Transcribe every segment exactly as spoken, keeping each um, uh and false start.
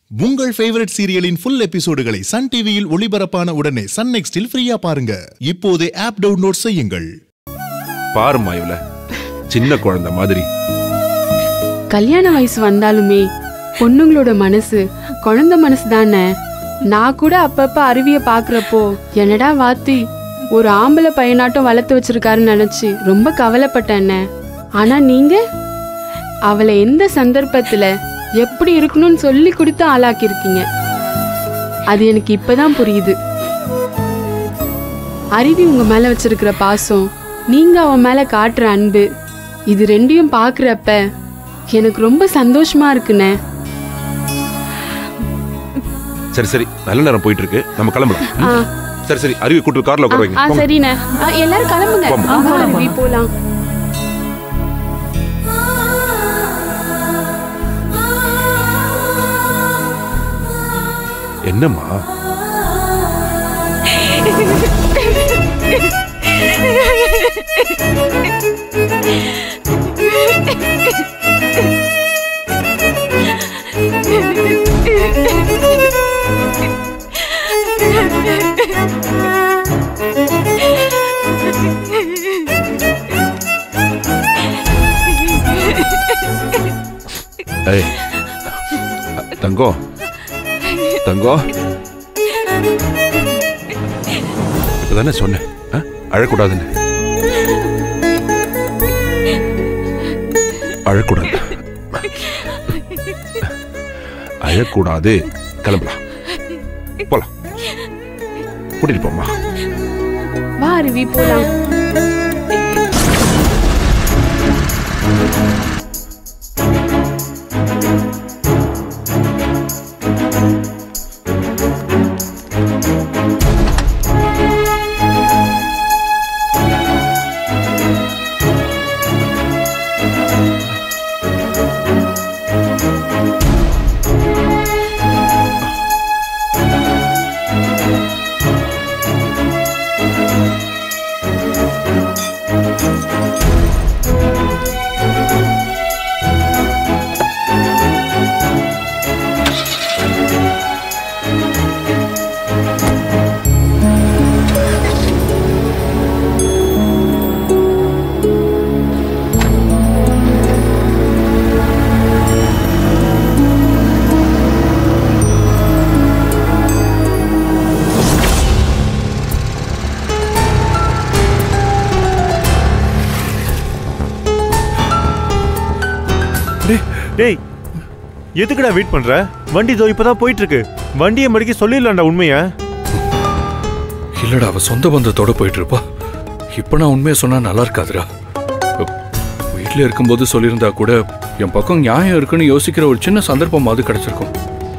உங்கள் ஃபேவரட் சீரியலின் ஃபுல் எபிசோடுகளை சன் டிவியில் ஒளிபரப்பான உடனே சன் நெக்ஸ்டில் ஃப்ரீயா பாருங்க. இப்போதே ஆப் டவுன்லோட் செய்யுங்கள். பாருமா இவள சின்ன குழந்தை மாதிரி. கல்யாண வயசு வந்தாலுமே பொண்ணுங்களோட மனசு குழந்தை மனசு தானே. நான் கூட அப்பப்ப அருவிய பாக்குறப்போ என்னடா வாத்தி ஒரு ஆம்பளை பையனாட்டம் வளர்த்து வச்சிருக்காருன்னு நினைச்சு ரொம்ப கவலைப்பட்டேன். ஆனா நீங்க அவளை எந்த சந்தர்ப்பத்துல எப்படி இருக்கணும்னு சொல்லி கொடுத்து ஆளாக்கிருக்கீங்க. அது எனக்கு இப்பதான் புரியுது. அருவி உங்க மேல வச்சிருக்கிற பாசம், நீங்க அவன் மேல காட்டுற அன்பு, இது ரெண்டையும் பாக்குறப்ப எனக்கு ரொம்ப சந்தோஷமா இருக்குண்ணே. சரி சரி, நல்ல நேரம் போயிட்டு இருக்கு, நம்ம கிளம்பலாம். சரி சரி, அருவி கூட்டு கார்ல உட்கார வைங்க. ஆ சரிண்ணே, எல்லாரும் கிளம்புங்க. அருவி போலாம். என்னம்மா? ஏய் தங்கம் தங்கம், இப்பதானே சொன்னேன் அழக்கூடாதுன்னு. அழக்கூடாது அழக்கூடாது. கிளம்பலாம், போலாம். கூட்டிட்டு போமா. வா அருவி போலாம். டேய், எதுக்குடா வெயிட் பண்ற? வண்டி தோ இப்பதான் போயிட்டு இருக்கு. வண்டியை மடிக்க சொல்லிடலாம்டா உண்மையா. இல்லடா, அவ சொந்த பந்தத்தோட போயிட்டு இருப்பா. இப்ப நான் உண்மையை சொன்னா நல்லா இருக்காதுடா. வீட்டுல இருக்கும்போது சொல்லியிருந்தா கூட என் பக்கம் நியாயம் இருக்குன்னு யோசிக்கிற ஒரு சின்ன சந்தர்ப்பமாவது கிடைச்சிருக்கும்.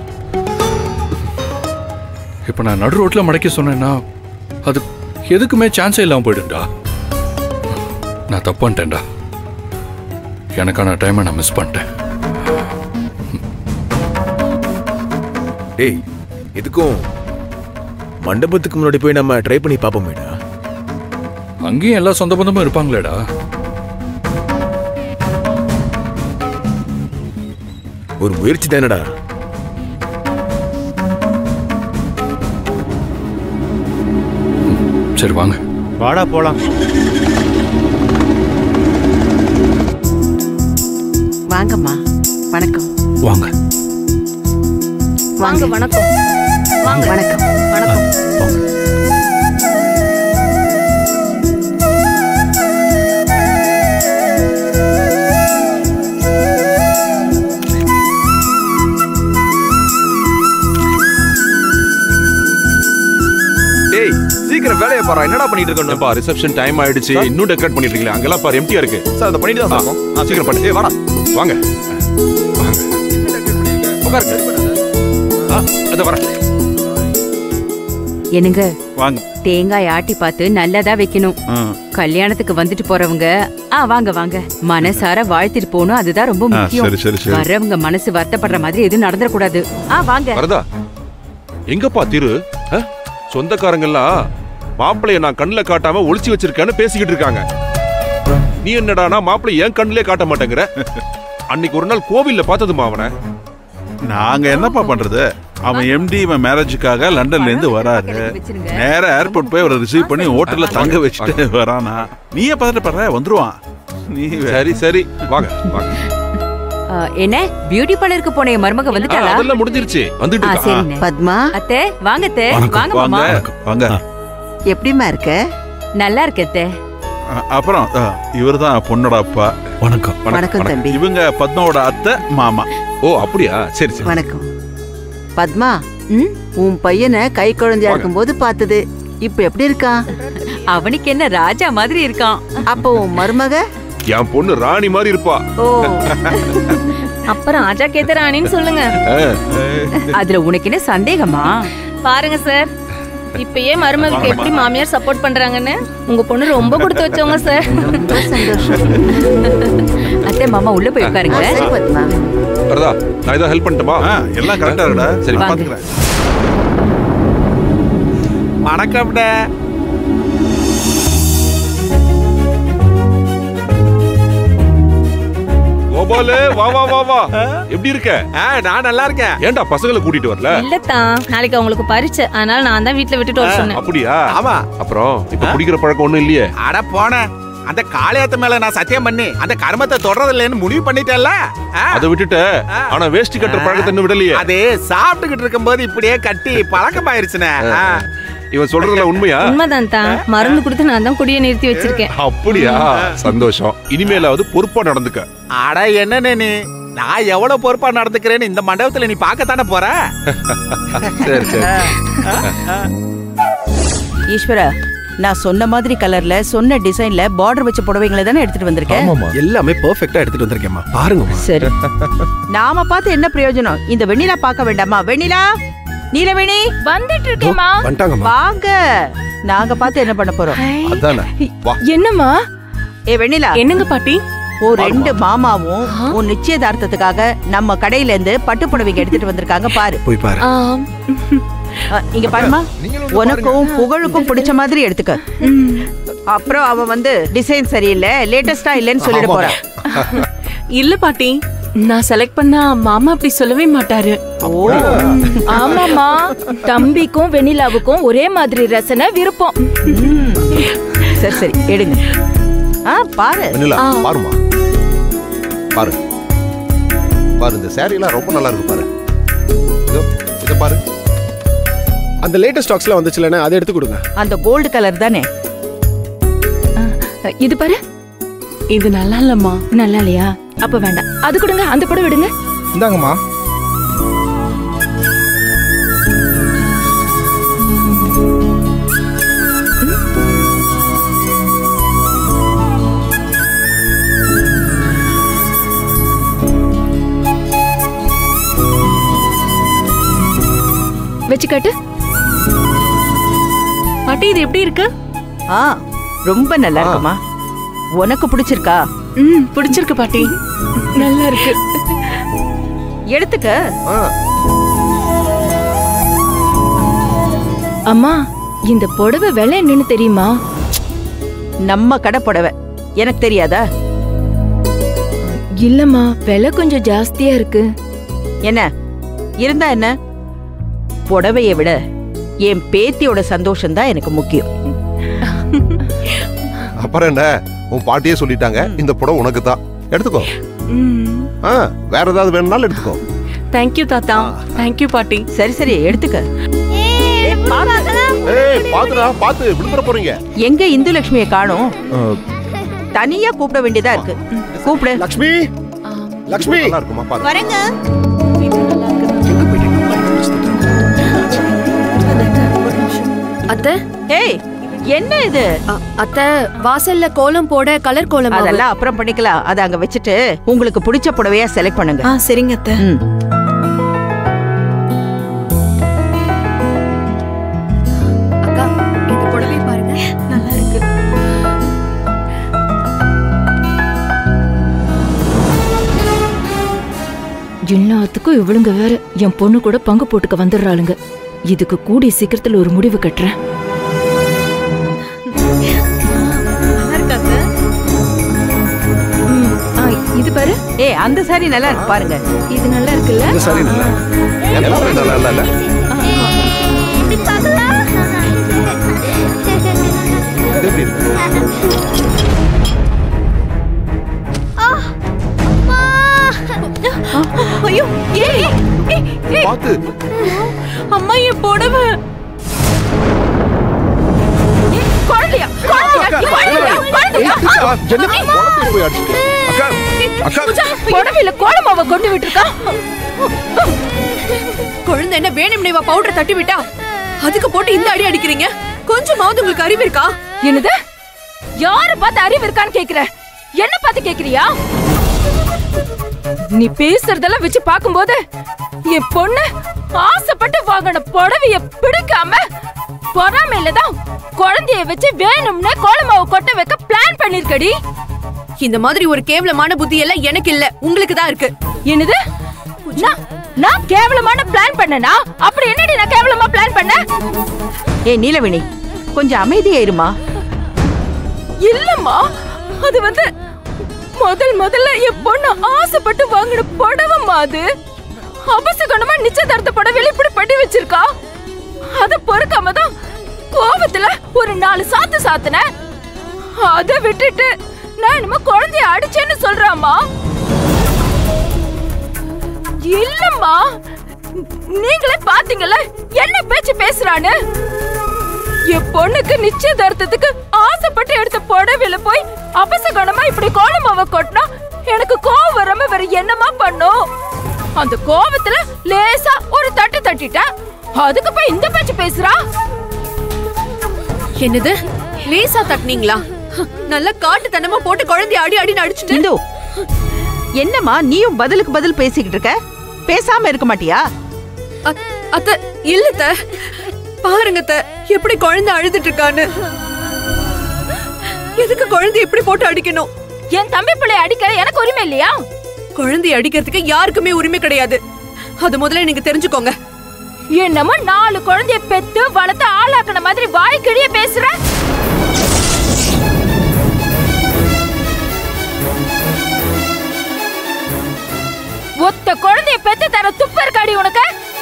இப்ப நான் நடு ரோட்ல மடக்கி சொன்னேன்னா அது எதுக்குமே சான்ஸே இல்லாம போயிடும்டா. நான் தப்பான்ட்டேன்டா. எனக்கான டைமை நான் மிஸ் பண்ணிட்டேன். டேய், எதுக்கும் மண்டபத்துக்கு முன்னாடி போய் நம்ம ட்ரை பண்ணி பாப்போமேடா. அங்கேயும் எல்லா சொந்த பந்தமும் இருப்பாங்களேடா. ஒரு முயற்சி தானடா. சரி வாங்க, வாடா போலாம். வாங்கம்மா. வணக்கம். வாங்க வாங்க. வணக்கம். வாங்க. வணக்கம். வணக்கம். டேய், சீக்கிரம் வேலையை பாரு. என்னடா பண்ணிட்டு இருக்கணும்? பா, ரிசப்ஷன் டைம் ஆயிடுச்சு, இன்னும் டெக்கரேட் பண்ணிட்டு இருக்கீங்க. அங்கெல்லாம் பாரு எம்டியா இருக்கு. சார் அதை பண்ணிட்டு தான் இருக்கோம். சீக்கிரம் பண்ணு. ஏய் வாடா, வாங்க வாங்க, உட்காருங்க. அத வர. என்னங்க, வாங்க. தேங்காய் ஆட்டி பார்த்து நல்லதா வைக்கணும். கல்யாணத்துக்கு வந்துட்டு போறவங்க ஆ வாங்க வாங்க மனசார வாழ்த்திட்டு போகணும். அதுதான் ரொம்ப முக்கியம். வர்றவங்க மனசு வருத்தப்படுற மாதிரி எதுவும் நடந்துடக்கூடாது. ஆ வாங்க. வரதா, எங்கப்பா திரு? சொந்தக்காரங்கெல்லாம் மாப்பிள்ளைய நான் கண்ணுல காட்டாம ஒளிச்சு வச்சிருக்கேன்னு பேசிக்கிட்டு இருக்காங்க. நீ என்னடானா மாப்பிள்ளை ஏன் கண்ணுலே காட்ட மாட்டேங்கிற? அன்னைக்கு ஒரு நாள் கோவில்ல பார்த்ததுமா அவனை. நாங்க என்னப்பா பண்றது? அவன் எம்டி இவன் மேரேஜுக்காக லண்டன்ல இருந்து வராரு. நேரா ஏர்போர்ட் போய் அவரை ரிசீவ் பண்ணி ஹோட்டல்ல தங்க வச்சுட்டு வரானா. நீயே பதட்டப்படுற, வந்துருவான். நீ சரி சரி வாங்க வாங்க. என்ன பியூட்டி பார்லருக்கு போன என் மருமக வந்துட்டாளா? அதெல்லாம் முடிஞ்சிருச்சு. வந்துட்டு இருக்கா. பத்மா அத்தை வாங்க அத்தை. வாங்க மாமா. வாங்க. எப்படிமா இருக்க? நல்லா இருக்க அத்தை. அப்புறம் இவர்தான் பொண்ணோட அப்பா. வணக்கம். வணக்கம் தம்பி. இவங்க பத்மாவோட அத்தை மாமா. ஓ அப்படியா? சரி சரி. வணக்கம். பத்மா, உன் பையனை கை குழந்தையா இருக்கும்போது பார்த்தது. இப்ப எப்படி இருக்கான்? அவனுக்கு என்ன ராஜா மாதிரி இருக்கான். அப்போ உன் மருமக? என் பொண்ணு ராணி மாதிரி இருப்பா. ஓ அப்ப ராஜா கேத்த ராணின்னு சொல்லுங்க. அதுல உனக்கு என்ன சந்தேகமா? பாருங்க சார், இப்பயே மருமகளுக்கு எப்படி மாமியார் சப்போர்ட் பண்றாங்கன்னு. உங்க பொண்ணு ரொம்ப கொடுத்து வச்சவங்க சார். அத்தை மாமா உள்ள போய் உட்காருங்க. வரதா, நான் ஏதாவது ஹெல்ப் பண்ணட்டுமா? எல்லாம் கரெக்டா இருக்குடா. சரி பாத்துக்கிறேன். வணக்கம்டா. கோபாலு வா வா வா வா. எப்படி இருக்க? நான் நல்லா இருக்கேன். ஏன்டா பசங்களை கூட்டிட்டு வரல? இல்லத்தான், நாளைக்கு அவங்களுக்கு பரீட்சை, அதனால நான் தான் வீட்ல விட்டுட்டு வர சொன்னேன். அப்படியா? ஆமா. அப்புறம் இப்ப குடிக்கிற பழக்கம் ஒண்ணும் இல்லையே? அட போன அந்த காளியாத்த மேல நான் சத்தியம் பண்ணி அந்த கர்மத்தை தொடறது இல்லைன்னு முடிவு பண்ணிட்டேன்ல. அதை விட்டுட்டு ஆனா வேஷ்டி கட்டுற பழக்கத்தை விடலையே. அது சாப்பிட்டுக்கிட்டு இருக்கும்போது இப்படியே கட்டி பழக்கமாயிருச்சுனே. இவன் சொல்றதுல உண்மையா? உண்மைதான் தான். மருந்து கொடுத்து நான் தான் குடியை நிறுத்தி வச்சிருக்கேன். அப்படியா? சந்தோஷம். இனிமேலாவது பொறுப்பா நடந்துக்க. அட என்ன நீ, நான் எவ்வளவு பொறுப்பா நடந்துக்கிறேன்னு இந்த மண்டபத்துல நீ பார்க்கத்தானே போற. சரி சரி. ஈஸ்வரா, நான் சொன்ன மாதிரி கலர்ல சொன்ன டிசைன்ல பார்டர் வச்ச புடவைகளை தானே எடுத்துட்டு வந்திருக்கேன். எல்லாமே பெர்ஃபெக்ட்டா எடுத்துட்டு வந்திருக்கேம்மா. பாருங்க. சரி. நாம பார்த்து என்ன பிரயோஜனம்? இந்த வெண்ணிலா பார்க்க வேண்டாமா? வெண்ணிலா, நீலவேணி வந்துட்டு இருக்கேம்மா. வாங்க. நாங்க பார்த்து என்ன பண்ண போறோம்? அதானே. வா. என்னம்மா? ஏ வெண்ணிலா. என்னங்க பாட்டி? ஓ ரெண்டு மாமாவும் உன் நிச்சயதார்த்தத்துக்காக நம்ம கடையில இருந்து பட்டு புடவைங்க எடுத்துட்டு வந்திருக்காங்க. பாரு போய் பாரு. இங்க பாருமா, உனக்கும் புகழுக்கும் பிடிச்ச மாதிரி எடுத்துக்க. அப்புறம் அவ வந்து டிசைன் சரியில்லை, லேட்டஸ்டா இல்லைன்னு சொல்லிட போறா. இல்ல பாட்டி, நான் செலக்ட் பண்ணா மாமா அப்படி சொல்லவே மாட்டாரு. ஆமாமா, தம்பிக்கும் வெண்ணிலாவுக்கும் ஒரே மாதிரி ரசனை விருப்பம். சரி சரி எடுங்க. ஆ பாரு வெண்ணிலா, பாருமா பாரு பாரு, இந்த சாரீலாம் ரொம்ப நல்லா இருக்கு பாரு. இதோ இத பாரு. அந்த லேட்டஸ்ட் ஸ்டாக்ஸ்ல வந்துச்சுலனா அதை எடுத்து கொடுங்க. அந்த கோல்ட் கலர் தானே இது? பாரு, இது நல்லா இல்லம்மா. நல்லா இல்லையா? அப்ப வேண்டாம், அது கொடுங்க. அந்த படம் விடுங்க. இந்தாங்கம்மா. வச்சுக்காட்டு. பாட்டி, இது எப்படி இருக்கு? ஆ ரொம்ப நல்லா இருக்குமா. உனக்கு பிடிச்சிருக்கா? ம் பிடிச்சிருக்கு பாட்டி, நல்லா இருக்கு. எடுத்துக்க. அம்மா, இந்த புடவை விலை என்னன்னு தெரியுமா? நம்ம கடை புடவை, எனக்கு தெரியாதா? இல்லம்மா, விலை கொஞ்சம் ஜாஸ்தியா இருக்கு. என்ன இருந்தா என்ன, புடவையை விட என் பேத்தியோட சந்தோஷம் தான் எனக்கு முக்கியம். அப்புறம் என்ன, உன் பாட்டியே சொல்லிட்டாங்க, இந்த புடவை உனக்கு தான், எடுத்துக்கோ. வேற ஏதாவது வேணும்னாலும் எடுத்துக்கோ. தேங்க்யூ தாத்தா. தேங்க்யூ பாட்டி. சரி சரி எடுத்துக்க. ஏய் பாத்துடா, பாத்து விழுந்துற போறீங்க. எங்க இந்து லட்சுமியை காணோம்? தனியா கூப்பிட வேண்டியதா இருக்கு. கூப்பிடு. லட்சுமி, லட்சுமி. நல்லா இருக்குமா பாரு. வரங்க. அத்தை. ஏய் என்ன இது? அத்தை, வாசல்ல கோலம் போட கலர் கோலம். அதெல்லாம் அப்புறம் பண்ணிக்கலாம். அத அங்க வச்சுட்டு உங்களுக்கு பிடிச்ச புடவையா செலக்ட் பண்ணுங்க. ஆ சரிங்க அத்தை. அக்கா, இந்த புடவை பாருங்க, நல்லா இருக்கு. எல்லாத்துக்கும் இவளுங்க வேற என் பொண்ணு கூட பங்கு போட்டுக்க வந்துடுறாளுங்க. இதுக்கு கூடிய சீக்கிரத்துல ஒரு முடிவு கட்டுறேன். இது பாரு. ஏ அந்த சாரி நல்லா இருக்கு பாருங்க. இது நல்லா இருக்குல்ல? இந்த சாரி நல்லா எல்லாமே நல்லா இல்ல? இது எப்படி இருக்கு? ஐயோ ஏய் ஏய் பாத்து அம்மா என் புடவை குழந்தையா குழந்தையா புடவையில கோலமாவை கொண்டு விட்டுருக்கா. குழந்தை என்ன வேணும்னே பவுடர் தட்டி விட்டா அதுக்கு போட்டு இந்த அடி அடிக்கிறீங்க? கொஞ்சமாவது உங்களுக்கு அறிவு இருக்கா? என்னது? யார பார்த்து அறிவு இருக்கான்னு கேக்குற? என்ன பார்த்து கேக்குறியா? நீ பேசுறதெல்லாம் வச்சு பாக்கும்போது என் பொண்ணு ஆசைப்பட்டு வாங்கின புடவைய பிடிக்காம பொறாமையிலதான் குழந்தைய வச்சு வேணும்னு கோலமாவை கொட்ட வைக்க பிளான் பண்ணிருக்கடி. இந்த மாதிரி ஒரு கேவலமான புத்தி எல்லாம் எனக்கு இல்ல, உங்களுக்கு தான் இருக்கு. என்னது? நான் நான் கேவலமான பிளான் பண்ணனா? அப்படி என்னடி நான் கேவலமா பிளான் பண்ண? ஏ நீலவேணி கொஞ்சம் அமைதியா இருமா. இல்லம்மா, அது வந்து முதல் முதல்ல என் பொண்ணு ஆசைப்பட்டு வாங்கின புடவைமா. அது அபசகனமா நிச்சயதார்த்த புடவையில இப்படி பண்ணி வச்சிருக்கா. அத பொறுக்காம தான் கோபத்துல ஒரு நாலு சாத்து சாத்துன. அத விட்டுட்டு நான் என்னமோ குழந்தைய அடிச்சேன்னு சொல்றாமா. இல்லம்மா, நீங்களே பாத்தீங்கல்ல என்ன பேச்சு பேசுறான்னு. என் பொண்ணுக்கு நிச்சயதார்த்தத்துக்கு ஆசைப்பட்டு எடுத்த புடவையில போய் அபசகனமா இப்படி கோலமாவை கொட்டினா எனக்கு கோவம் வராம வேற என்னமா பண்ணும்? அந்த கோவத்துல லேசா ஒரு தட்டு தட்டிட்ட, அதுக்கு போய் இந்த பேச்சு பேசுறா. என்னது? லேசா தட்டினீங்களா? நல்ல காட்டுத்தனமா போட்டு குழந்தைய அடி அடி அடிச்சுட்டு. இந்து என்னம்மா நீயும் பதிலுக்கு பதில் பேசிக்கிட்டு இருக்க? பேசாம இருக்க மாட்டியா? அத்த இல்ல பாருங்க த எப்படி குழந்தை அழுதுட்டு இருக்கான்னு. எதுக்கு குழந்தை எப்படி போட்டு அடிக்கணும்? என் தம்பி பிள்ளை அடிக்க எனக்கு உரிமை இல்லையா? குழந்தைய அடிக்கிறதுக்கு யாருக்குமே உரிமை கிடையாது. அது முதல்ல நீங்க தெரிஞ்சுக்கோங்க. என்னமோ நாலு குழந்தைய பெத்து வளர்த்து ஆளாக்குன மாதிரி வாய்க்கிழிய பேசுற. ஒத்த குழந்தைய பெத்து தர துப்பு இருக்காடி உனக்கு?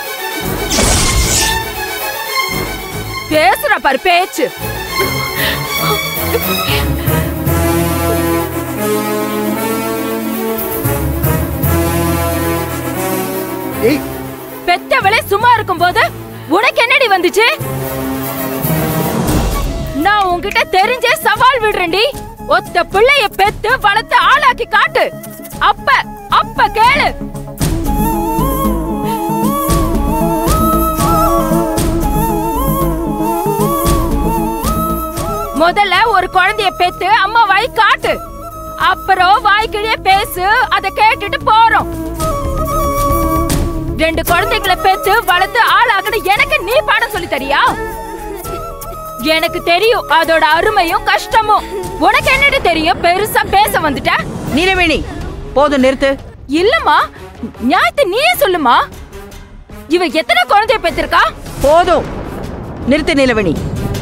பேசுற பாரு பேச்சு. பெத்தவளே சும்மா இருக்கும் போது உனக்கு என்னடி வந்துச்சு? நான் உன்கிட்ட தெரிஞ்சே சவால் விடுறேன்டி. ஒத்த பிள்ளைய பெத்து வளர்த்து ஆளாக்கி காட்டு. அப்ப அப்ப கேளு. முதல்ல ஒரு குழந்தைய பெத்து அம்மா வாய் காட்டு. அப்புறம் வாய்க்கிழிய பேசு. அத கேட்டுட்டு போறோம். ரெண்டு குழந்தைகளை பெத்து வளர்த்து ஆளாக்குன எனக்கு நீ பாடம் சொல்லி தரியா? எனக்கு தெரியும் அதோட அருமையும் கஷ்டமும். உனக்கு என்னடி தெரியும்? பெருசா பேச வந்துட்ட. நீலவேணி போதும் நிறுத்து. இல்லம்மா, நியாயத்தை நீயே சொல்லுமா. இவ எத்தனை குழந்தைய பெற்றிருக்கா? போதும் நிறுத்து நீலவேணி.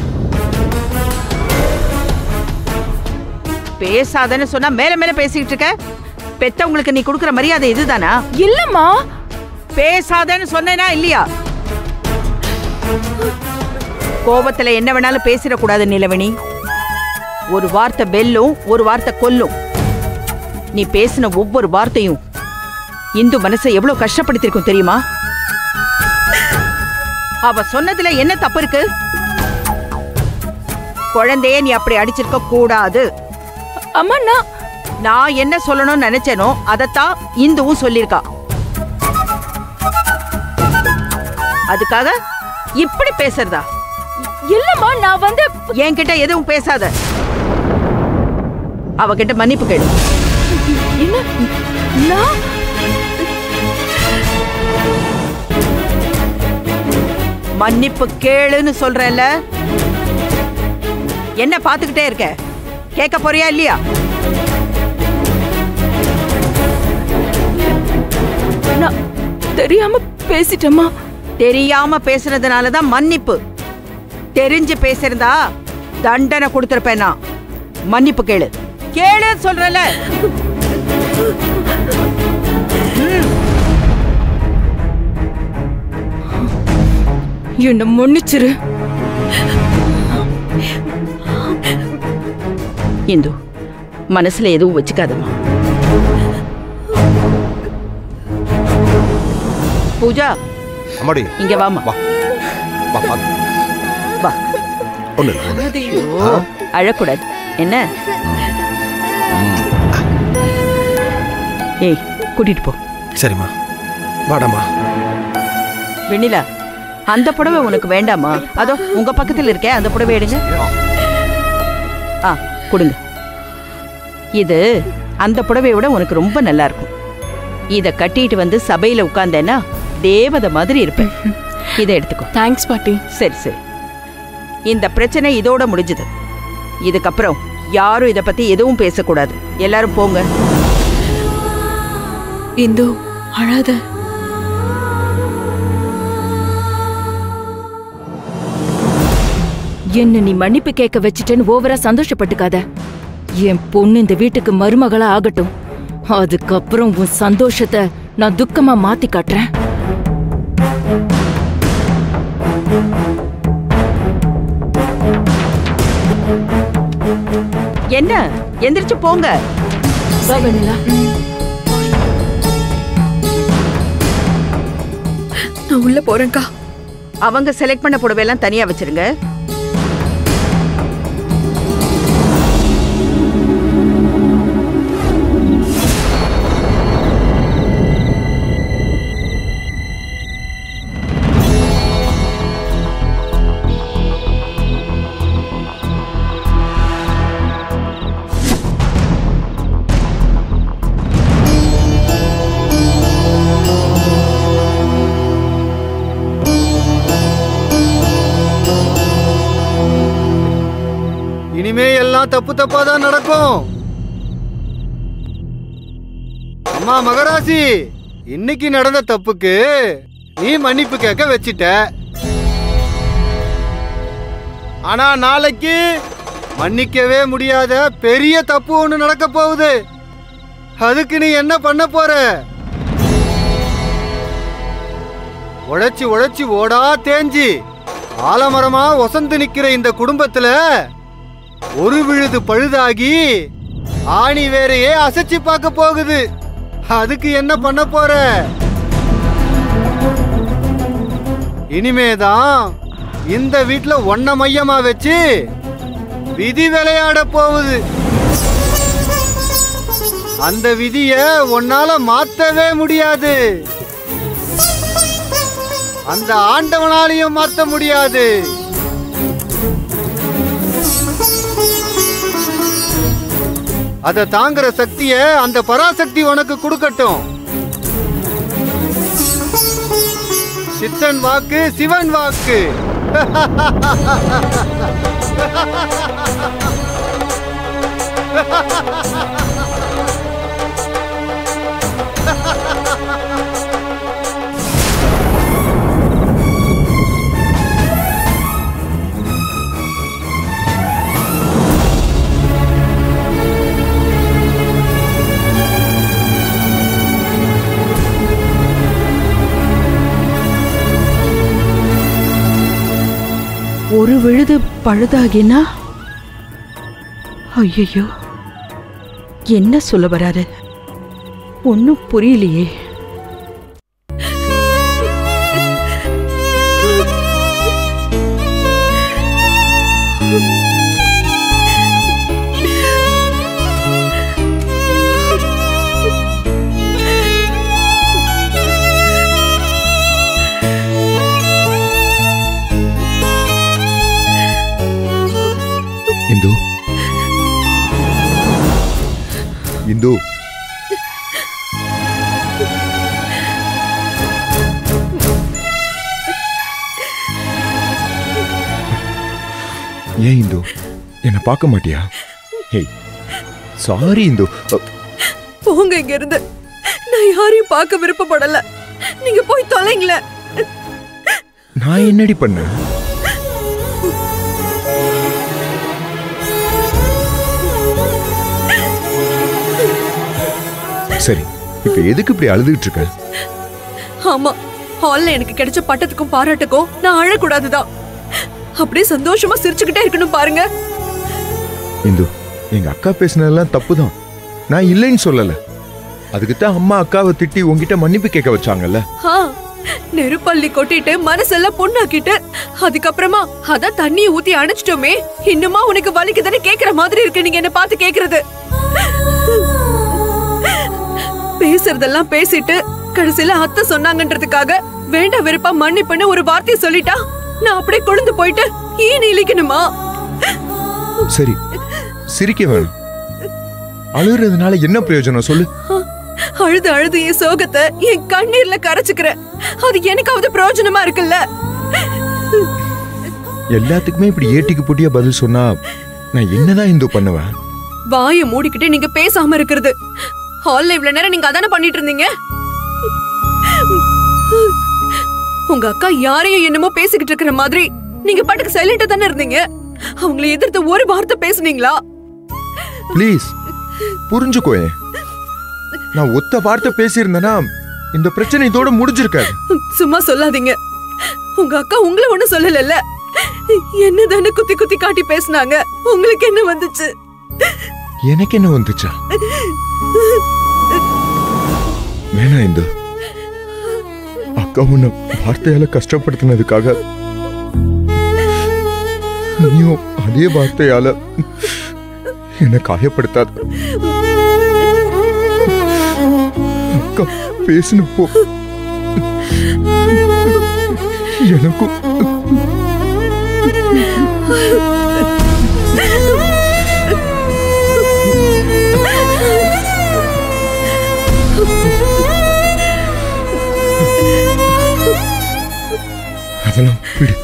பேசாதன்னு சொன்னா மேல மேல பேசிட்டு இருக்க. பெத்தவங்களுக்கு நீ கொடுக்கிற மரியாதை இதுதானா? இல்லம்மா, பேசாதன்னு சொன்னேனா இல்லையா? கோபத்துல என்ன வேணாலும் பேசிடக்கூடாது நீலவேணி. ஒரு வார்த்தை வெல்லும், ஒரு வார்த்தை கொல்லும். நீ பேசின ஒவ்வொரு வார்த்தையும் இந்து மனசை எவ்வளவு கஷ்டப்படுத்திருக்கும் தெரியுமா? அவ சொன்னதுல என்ன தப்பு இருக்கு? குழந்தைய நீ அப்படி அடிச்சிருக்க கூடாது. அம்மா, நான் நான் என்ன சொல்லணும்னு நினைச்சேனோ அதத்தான் இந்துவும் சொல்லிருக்கா. அதுக்காக இப்படி பேசுறதா? இல்லம்மா, நான் வந்து என்கிட்ட எதுவும் பேசாத. அவகிட்ட மன்னிப்பு கேளு. என்ன? நான் மன்னிப்பு கேளுன்னு சொல்றேன்ல. என்ன பாத்துக்கிட்டே இருக்க? கேட்க போறியா இல்லையா? நான் தெரியாம பேசிட்டேம்மா. தெரியாம பேசுறதுனாலதான் மன்னிப்பு. தெரிஞ்சு பேசிருந்தா தண்டனை கொடுத்திருப்பேன். நான் மன்னிப்பு கேளு. கேளு சொல்றல. என்ன மன்னிச்சிரு. இந்து, மனசுல எதுவும் வச்சுக்காதம்மா. பூஜா, அம்மாடி இங்க வாமா. வா வா வா வா. ஒண்ணு அழக்கூடாது என்ன? ஏய், கூட்டிட்டு போ. சரிம்மா, வாடாமா. வெண்ணிலா, அந்த புடவை உனக்கு வேண்டாமா? அதோ உங்க பக்கத்தில் இருக்கே, அந்த புடவை எடுங்க. ஆ, கொடுங்க. இது அந்த புடவையை விட உனக்கு ரொம்ப நல்லா இருக்கும். இத கட்டிட்டு வந்து சபையில உட்கார்ந்தேன்னா தேவதை மாதிரி இருப்பேன். இதை எடுத்துக்கோ. தேங்க்ஸ் பாட்டி. சரி சரி, இந்த பிரச்சனை இதோட முடிஞ்சது. இதுக்கப்புறம் யாரும் இத பத்தி எதுவும் பேசக்கூடாது. எல்லாரும் போங்க. இந்து, அழாத. என்ன நீ மன்னிப்பு கேட்க வச்சுட்டேன்னு ஓவரா சந்தோஷப்பட்டுக்காத. என் பொண்ணு இந்த வீட்டுக்கு மருமகளா ஆகட்டும். அதுக்கப்புறம் உன் சந்தோஷத்தை நான் துக்கமா மாத்தி காட்டுறேன். என்ன, எந்திரிச்சு போங்க. நான் உள்ள போறேன்க்கா. அவங்க செலக்ட் பண்ண புடவையெல்லாம் தனியா வச்சிருங்க. இனிமே எல்லாம் தப்பு தப்பா தான் நடக்கும். அம்மா மகராசி, இன்னைக்கு நடந்த தப்புக்கு நீ மன்னிப்பு கேட்க வச்சிட்ட. ஆனா நாளைக்கு மன்னிக்கவே முடியாத பெரிய தப்பு ஒண்ணு நடக்க போகுது. அதுக்கு நீ என்ன பண்ண போற? உழைச்சி உழைச்சி ஓடா தேஞ்சி ஆலமரமா ஒசந்து நிக்கிற இந்த குடும்பத்துல ஒரு விழுது பழுதாகி ஆணி வேறையே அசைச்சு பார்க்க போகுது. அதுக்கு என்ன பண்ண போற? இனிமேதான் இந்த வீட்டுல ஒன்ன மையமா வச்சு விதி விளையாட போகுது. அந்த விதிய உன்னால மாத்தவே முடியாது. அந்த ஆண்டவனாலையும் மாத்த முடியாது. அதை தாங்குற சக்திய அந்த பராசக்தி உனக்கு கொடுக்கட்டும். சித்தன் வாக்கு சிவன் வாக்கு. ஒரு விழுது பழுதாகினா ஐயோ, என்ன சொல்ல வராரு? ஒன்னும் புரியலையே. இந்து, இந்து, ஏன் இந்து என்ன பார்க்க மாட்டியா? Hey, sorry Indhu. போங்க இங்க இருந்து. நான் யாரையும் பார்க்க விருப்பப்படல. நீங்க போய் தொலைங்கள. நான் என்னடி பண்ண? சரி, இப்ப எதுக்கு இப்படி அழுதுகிட்டு இருக்க? ஆமா, ஹால்ல எனக்கு கிடைச்ச பட்டத்துக்கும் பாராட்டுக்கும் நான் அழக்கூடாதுதான். அப்படியே சந்தோஷமா சிரிச்சுக்கிட்டே இருக்கணும் பாருங்க. இந்து, எங்க அக்கா பேசினதெல்லாம் தப்புதான், நான் இல்லைன்னு சொல்லல. அதுக்குத்தான் அம்மா அக்காவை திட்டி உங்ககிட்ட மன்னிப்பு கேட்க வச்சாங்கல்ல. நெருப்பள்ளி கொட்டிட்டு மனசெல்லாம் பொண்ணாக்கிட்டு அதுக்கப்புறமா அதான் தண்ணியை ஊத்தி அணைச்சிட்டோமே, இன்னுமா உனக்கு வலிக்குதுன்னு கேக்குற மாதிரி இருக்கு நீங்க என்ன பார்த்து கேக்குறது. பேசுறதெல்லாம் பேசிட்டு கடைசியில அத்தை சொன்னாங்கன்றதுக்காக வேண்டா வெறுப்பா மன்னிப்புன்னு ஒரு வார்த்தையை சொல்லிட்டா நான் அப்படியே கொழுந்து போயிட்டு ஏன் இழிக்கணுமா? சரி, சிரிக்க வேணும். அழுறதுனால என்ன பிரயோஜனம் சொல்லு? அழுது அழுது என் சோகத்தை என் கண்ணீர்ல கரைச்சுக்கிறேன், அது எனக்காவது பிரயோஜனமா இருக்குல்ல? எல்லாத்துக்குமே இப்படி ஏட்டிக்கு போட்டியா பதில் சொன்னா நான் என்னதான் இந்து பண்ணுவேன்? வாயை மூடிக்கிட்டே நீங்க பேசாம இருக்கிறது. ஹால்ல இவ்வளவு நேரம் நீங்க அதானே பண்ணிட்டு இருந்தீங்க. உங்க அக்கா யாரையும் என்னமோ பேசிக்கிட்டு இருக்கிற மாதிரி நீங்க பாட்டுக்கு சைலண்டா தானே இருந்தீங்க. அவங்களை எதிர்த்து ஒரு வார்த்தை பேசுனீங்களா? ப்ளீஸ் புரிஞ்சுக்கோ. நான் ஒத்த வார்த்தை பேசியிருந்தேனா இந்த பிரச்சனை இதோட முடிஞ்சிருக்காது. சும்மா சொல்லாதீங்க. உங்க அக்கா உங்களை ஒண்ணு சொல்லல, என்னதானே குத்தி குத்தி காட்டி பேசினாங்க. உங்களுக்கு என்ன வந்துச்சு? எனக்கு என்ன வந்துச்சா? வேணா இந்து, அக்கா உன்னை வார்த்தையால கஷ்டப்படுத்தினதுக்காக நீயும் அதே வார்த்தையால என்ன காயப்படுத்தாத. அக்கா பேசினப்போ எனக்கும் அதெல்லாம் விடு.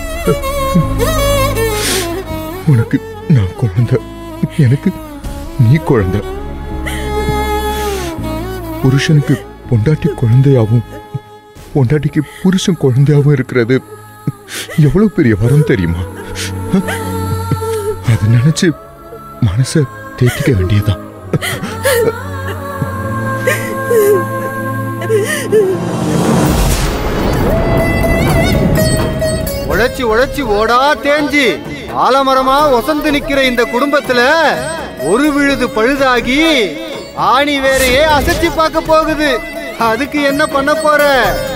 உனக்கு நான் குழந்தை, எனக்கு நீ குழந்தை. புருஷனுக்கு பொண்டாட்டி குழந்தையாவும் பொண்டாட்டிக்கு புருஷன் குழந்தையாவும் இருக்கிறது எவ்வளவு பெரிய வரம் தெரியுமா? அதை நினைச்சு மனசை தேத்திக்க வேண்டியதான். உழைச்சி உழைச்சி ஓடா தேஞ்சி ஆலமரமா ஒசந்து நிக்கிற இந்த குடும்பத்துல ஒரு விழுது பழுதாகி ஆணி வேறையே அசைச்சு பார்க்க போகுது. அதுக்கு என்ன பண்ண போற?